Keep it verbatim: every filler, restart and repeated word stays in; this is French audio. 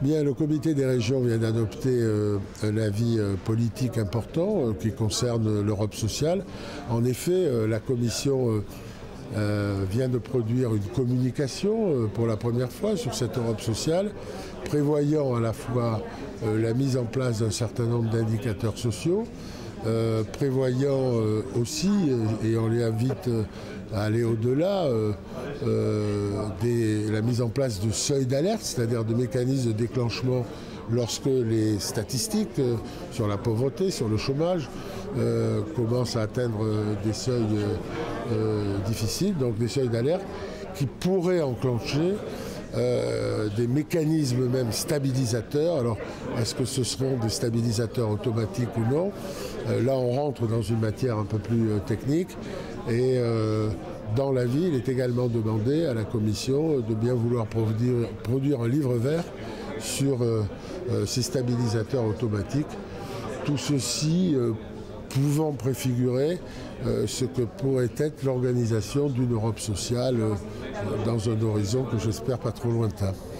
Bien, le comité des régions vient d'adopter euh, un avis euh, politique important euh, qui concerne l'Europe sociale. En effet, euh, la Commission euh, euh, vient de produire une communication euh, pour la première fois sur cette Europe sociale, prévoyant à la fois euh, la mise en place d'un certain nombre d'indicateurs sociaux, euh, prévoyant euh, aussi, et on les invite euh, à aller au-delà, euh, euh, des, la mise en place de seuils d'alerte, c'est-à-dire de mécanismes de déclenchement lorsque les statistiques euh, sur la pauvreté, sur le chômage, euh, commencent à atteindre euh, des seuils euh, euh, difficiles, donc des seuils d'alerte qui pourraient enclencher Euh, des mécanismes même stabilisateurs. Alors, est-ce que ce seront des stabilisateurs automatiques ou non? euh, Là, on rentre dans une matière un peu plus euh, technique. Et euh, dans l'avis, il est également demandé à la Commission de bien vouloir produire, produire un livre vert sur euh, euh, ces stabilisateurs automatiques. Tout ceci euh, pouvant préfigurer euh, ce que pourrait être l'organisation d'une Europe sociale euh, dans un horizon que j'espère pas trop lointain.